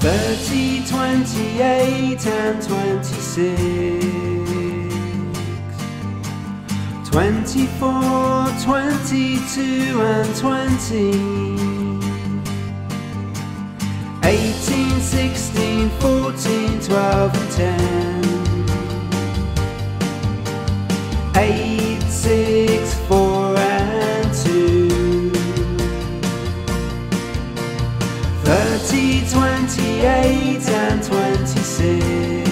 30, 28 and 26, 24, 22 and 20, 18, 16, 14, 12 and 10, 8, 6, 4 and 2, 30, 28 and 26,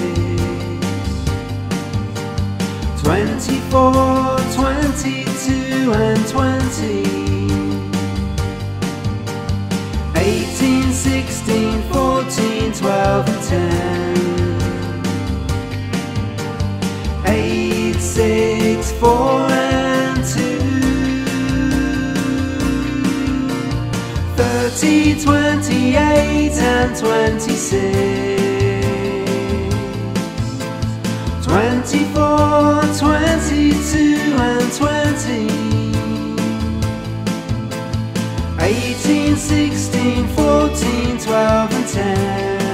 24, 22 and 20, 18, 16, 14, 12 and 10, 8, 6, 4 and 2, 30, 28 and 26, 24, 22 and 20, 18, 16, 14, 12 and 10.